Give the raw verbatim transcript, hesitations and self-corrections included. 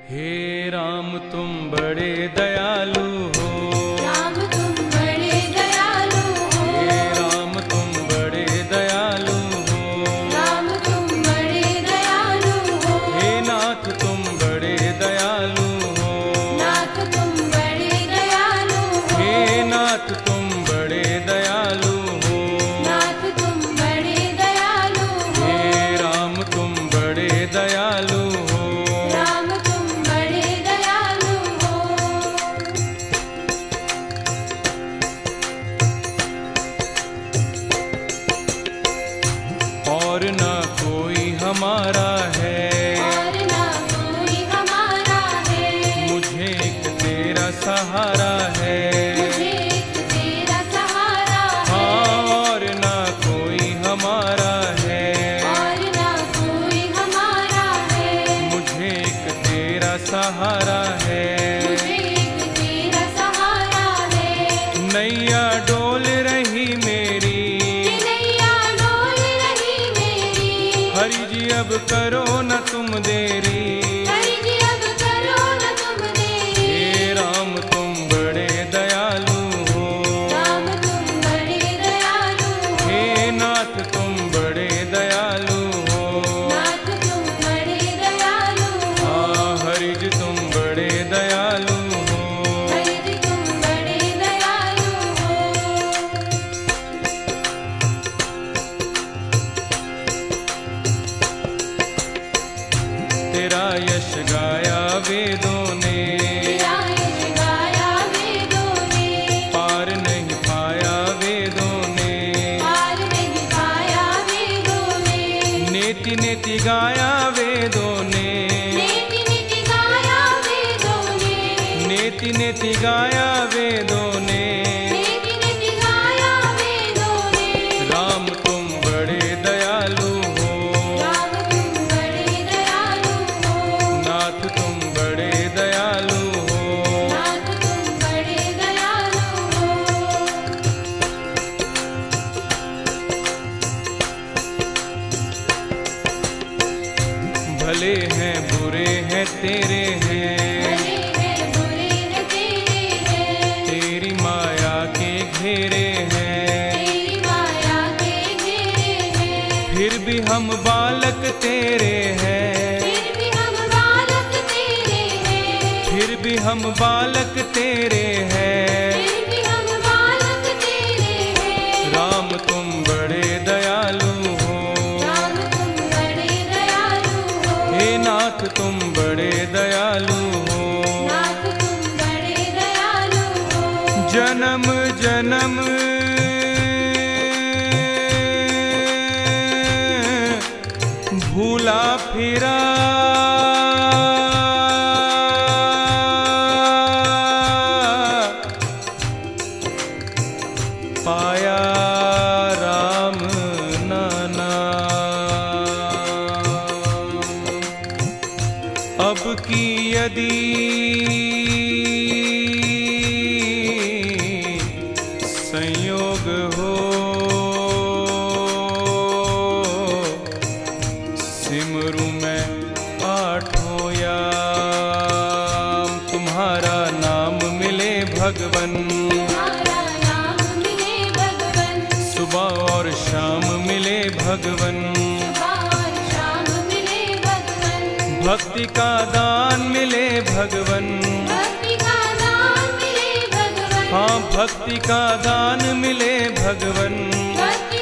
हे राम तुम बड़े दयालु हो, राम तुम बड़े दयालु हो, हे राम तुम बड़े दयालु हो, राम तुम बड़े दयालु हो, हे नाथ तुम बड़े दयालु हो, नाथ तुम बड़े दयालु हो, हे नाथ तुम बड़े दयालु हो, नाथ तुम बड़े दयालु हो, हे राम तुम बड़े दयालु हो। राम तुम बड़े दयालु हो। और न कोई हमारा है, और ना कोई हमारा है, मुझे एक तेरा सहारा है। मुझे एक तेरा सहारा है, हाँ, और न कोई हमारा है, और ना कोई हमारा है, मुझे एक तेरा सहारा है। मुझे एक तेरा सहारा है। नैया डोल रही मेरी, नैया डोल रही मेरी, हरि जी अब करो न तुम देरी। हरि जी अब करो न तुम देरी। हे राम तुम बड़े दयालु हो, राम तुम बड़े दयालु हो, हे नाथ तुम बड़े दयालु हो, नाथ तुम बड़े दयालु हो, हाँ हरि जी तुम बड़े दयालु हो। हरि जी तुम बड़े दयालु हो। तेरा यश गाया वेदों ने, तेरा यश गाया वेदों ने, पार नहीं पाया वेदों ने। पार नहीं पाया वेदों ने, नेति नेति गाया वेदों ने, नेति नेति गाया वेदों ने, नेति नेति गाया वेदों ने। नेति नेति गाया वेदों ने। राम तुम बड़े दयालु हो, राम तुम बड़े दयालु हो, नाथ तुम बड़े दयालु हो। नाथ तुम बड़े दयालु हो। भले हैं बुरे हैं तेरे हैं, भले हैं बुरे हैं तेरे हैं, तेरी माया के घेरे हैं। तेरी माया के घेरे हैं, फिर भी हम बालक तेरे हैं, फिर भी हम बालक तेरे हैं, फिर भी हम बालक तेरे हैं। फिर भी हम बालक तेरे हैं। राम तुम बड़े दयालु हो, राम तुम बड़े दयालु हो, हे नाथ तुम बड़े दयालु हो। नाथ तुम बड़े दयालु हो। जन्म जन्म भूला फिरा पाया राम नाना। अब की यदि संयोग हो, सिमरू मैं आठों याम। तुम्हारा नाम मिले भगवन, तुम्हारा नाम मिले भगवन, सुबह और शाम मिले भगवन। सुबह और शाम मिले भगवन, भक्ति का दान मिले भगवन, भक्ति का दान मिले भगवन, हाँ भक्ति का दान मिले भगवन। भक्ति